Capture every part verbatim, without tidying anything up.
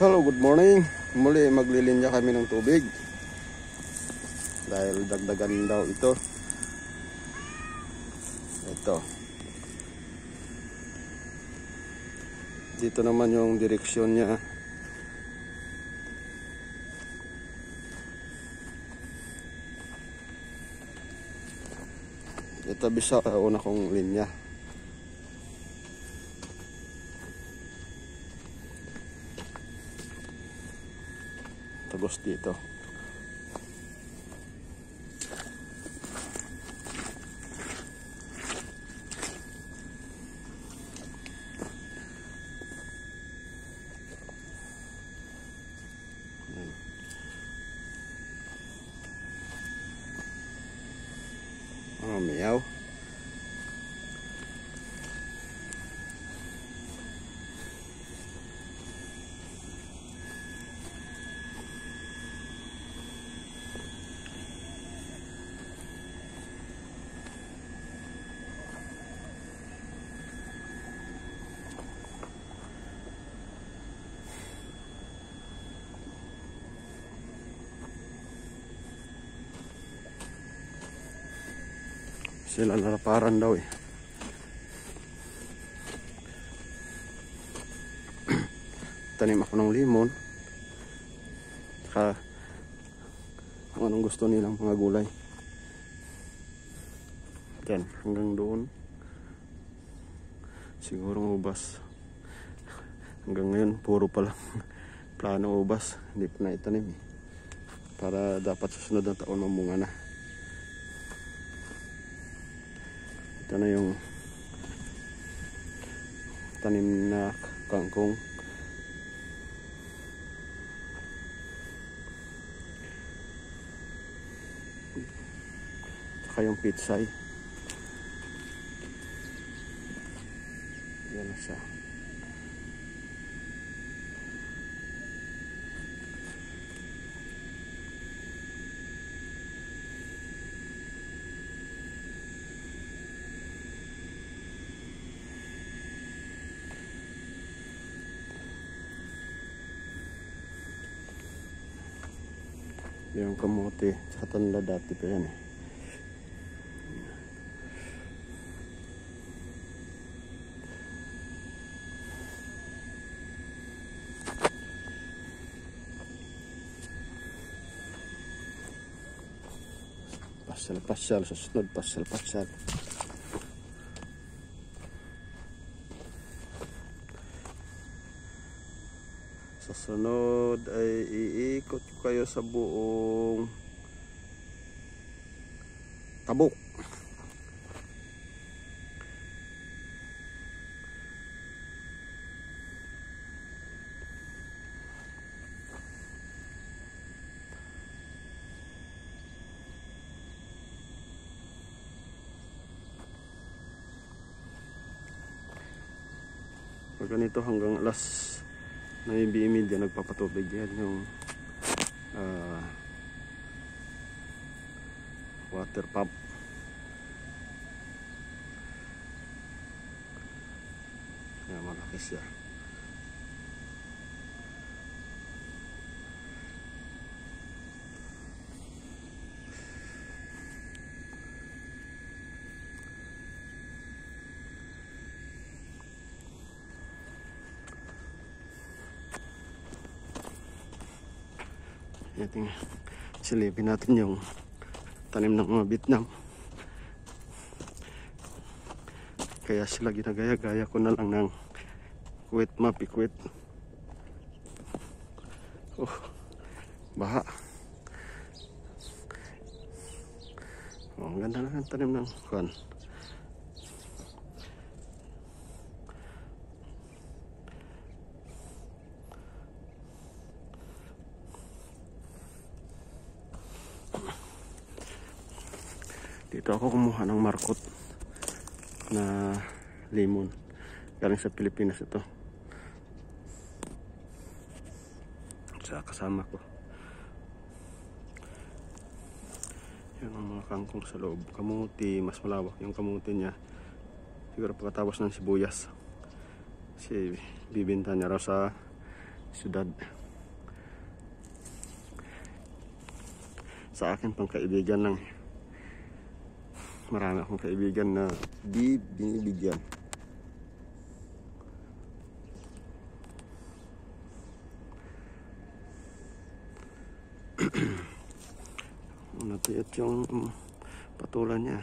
Hello, good morning. Muli maglilinya kami ng tubig dahil dagdagan daw ito. Ito. Dito naman yung direksyon niya. Ito bisa uh, una kong linya. Tagos dito. Oh, meow. Sila naraparan daw eh. Tanim ako ng limon. Saka kung anong gusto nilang mga gulay. Yan, hanggang doon. Siguro ubas. Hanggang ngayon, puro pa lang plano ubas. Hindi pa na itanim eh. Para dapat susunod na taon mamunga na. Ito na yung tanim na kangkong. Saka yung pitsay. Yan na siya. Yung kamote sa tanda dati pa yan eh. Pasyal-pasyal, susunod pasyal-pasyal. Sa sunod ay iikot ko kayo sa buong Tabuk. Pag ganito hanggang alas nine thirty nagpapatubig yan yung uh, water pump. Yan, malaki siya. Ito, silipin natin yung tanim ng mga Vietnam. Kaya sila ginagaya-gaya ko na lang ng quit mapi quit. Oh, baha. Oh, ang ganda na ng tanim ng kuwan. Dito ako kumuha ng markot na limon. Galing sa Pilipinas ito. Sa kasama ko. Yan ang mga kangkong sa loob. Kamuti, mas malawak yung kamuti niya. Siguro pagkatapos ng sibuyas. Kasi bibinta niya raw sa syudad. Sa akin pang kaibigan lang. Marami akong kaibigan na di binibigyan. Natiyot yung um, patulan niya.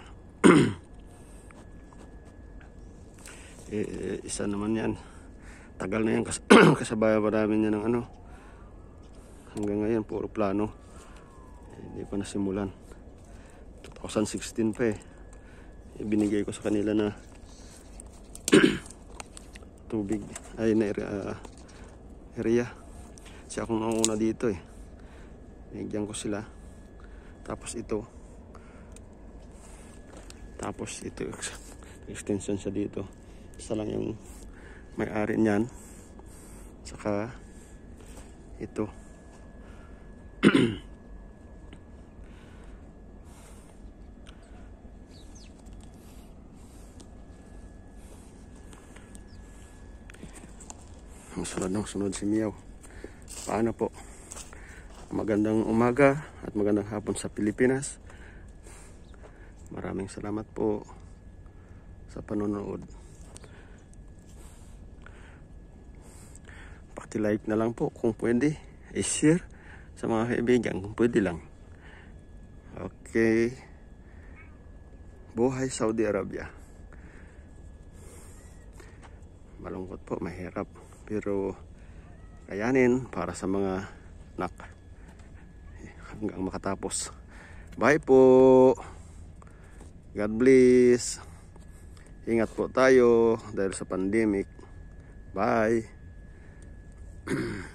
eh, isa naman yan. Tagal na yan kas kasabay pa namin yan ng ano. Hanggang ngayon puro plano. Eh, hindi pa nasimulan. twenty sixteen pa eh. Ibinigay ko sa kanila na tubig ay na uh, area. Kasi akong nauna dito eh. Binigyan ko sila. Tapos ito. Tapos ito extension siya dito. Isa lang yung may-ari niyan. Saka ito. Ang sunod ng sunod si Miyaw. Paano po? Magandang umaga at magandang hapon sa Pilipinas. Maraming salamat po sa panonood. Paki-like na lang po kung pwede. I-share sa mga kaibigan kung pwede lang. Okay. Buhay Saudi Arabia. Malungkot po, mahirap. Pero kayanin para sa mga anak hanggang makatapos. Bye po. God bless. Ingat po tayo dahil sa pandemic. Bye.